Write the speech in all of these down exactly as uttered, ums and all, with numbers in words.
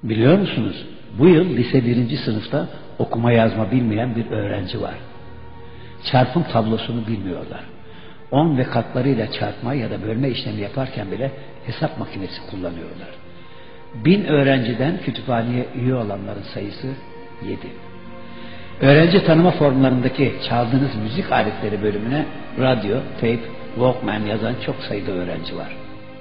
Biliyor musunuz? Bu yıl lise birinci sınıfta okuma yazma bilmeyen bir öğrenci var. Çarpım tablosunu bilmiyorlar. On ve katlarıyla çarpma ya da bölme işlemi yaparken bile hesap makinesi kullanıyorlar. Bin öğrenciden kütüphaneye üye olanların sayısı yedi. Öğrenci tanıma formlarındaki çaldığınız müzik aletleri bölümüne radyo, tape, Walkman yazan çok sayıda öğrenci var.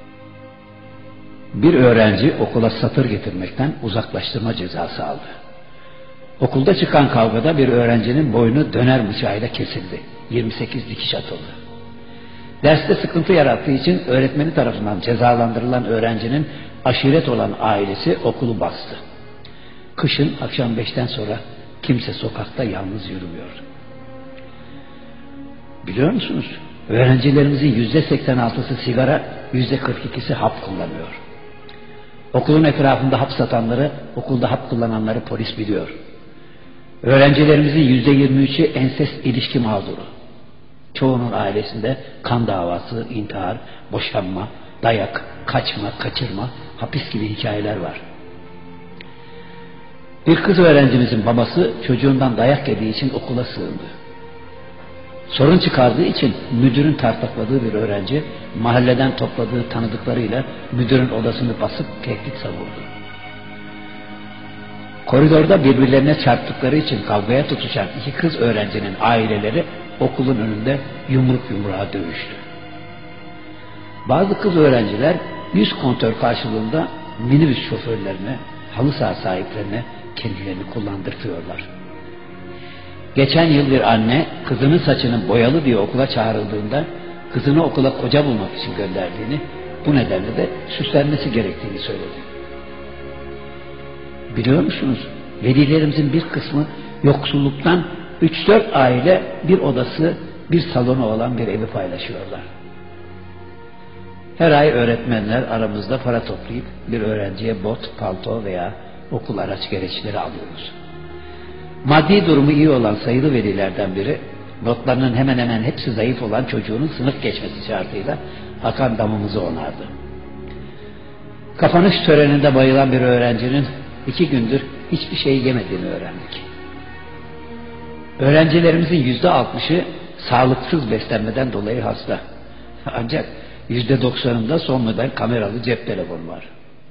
Bir öğrenci okula satır getirmekten uzaklaştırma cezası aldı. Okulda çıkan kavgada bir öğrencinin boynu döner bıçağıyla kesildi. yirmi sekiz dikiş atıldı. Derste sıkıntı yarattığı için öğretmeni tarafından cezalandırılan öğrencinin aşiret olan ailesi okulu bastı. Kışın akşam beşten sonra kimse sokakta yalnız yürümüyor. Biliyor musunuz? Öğrencilerimizin yüzde seksen altısı sigara, yüzde kırk ikisi hap kullanıyor. Okulun etrafında hap satanları, okulda hap kullananları polis biliyor. Öğrencilerimizin yüzde yirmi üçü ensest ilişki mağduru. Çoğunun ailesinde kan davası, intihar, boşanma, dayak, kaçma, kaçırma, hapis gibi hikayeler var. Bir kız öğrencimizin babası çocuğundan dayak yediği için okula sığındı. Sorun çıkardığı için müdürün tartakladığı bir öğrenci mahalleden topladığı tanıdıklarıyla müdürün odasını basıp tehdit savurdu. Koridorda birbirlerine çarptıkları için kavgaya tutuşan iki kız öğrencinin aileleri okulun önünde yumruk yumruğa dövüştü. Bazı kız öğrenciler yüz kontör karşılığında minibüs şoförlerine, halı saha sahiplerine kendilerini kullandırtıyorlar. Geçen yıl bir anne kızının saçının boyalı diye okula çağrıldığında kızını okula koca bulmak için gönderdiğini, bu nedenle de süslenmesi gerektiğini söyledi. Biliyor musunuz? Velilerimizin bir kısmı yoksulluktan üç dört aile bir odası, bir salonu olan bir evi paylaşıyorlar. Her ay öğretmenler aramızda para toplayıp bir öğrenciye bot, palto veya okul araç gereçleri alıyoruz. Maddi durumu iyi olan sayılı velilerden biri, notlarının hemen hemen hepsi zayıf olan çocuğunun sınıf geçmesi şartıyla akan damımızı onardı. Kapanış töreninde bayılan bir öğrencinin iki gündür hiçbir şey yemediğini öğrendik. Öğrencilerimizin yüzde altmışı sağlıksız beslenmeden dolayı hasta. Ancak yüzde doksanında son model kameralı cep telefonu var.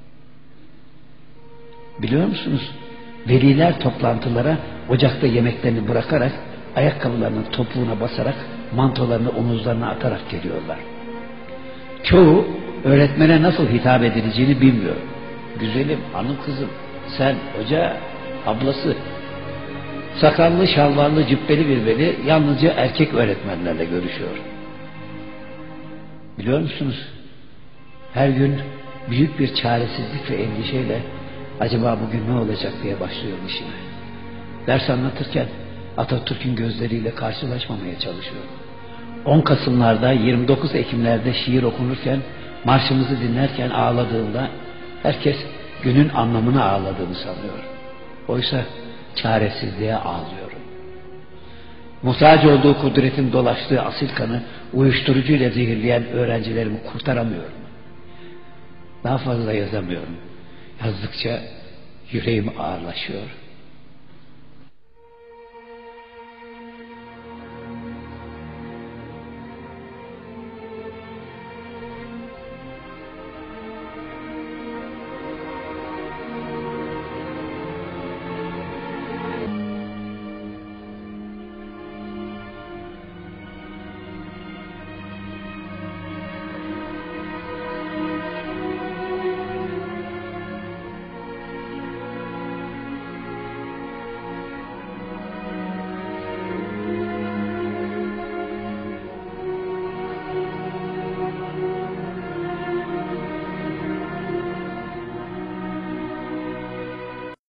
Biliyor musunuz? Veliler toplantılara ocakta yemeklerini bırakarak, ayakkabılarının topuğuna basarak, mantolarını omuzlarına atarak geliyorlar. Çoğu öğretmene nasıl hitap edileceğini bilmiyor. Güzelim, hanım kızım, sen, hoca, ablası. Sakallı, şalvarlı, cübbeli bir veli yalnızca erkek öğretmenlerle görüşüyor. Biliyor musunuz? Her gün büyük bir çaresizlik ve endişeyle acaba bugün ne olacak diye başlıyorum işime. Ders anlatırken Atatürk'ün gözleriyle karşılaşmamaya çalışıyorum. on Kasım'larda, yirmi dokuz Ekim'lerde şiir okunurken, marşımızı dinlerken ağladığımda herkes günün anlamını ağladığını sanıyor. Oysa çaresizliğe ağlıyorum. Muhtaç olduğu kudretin dolaştığı asil kanı uyuşturucuyla zehirleyen öğrencilerimi kurtaramıyorum. Daha fazla yazamıyorum. Yazdıkça yüreğim ağırlaşıyor.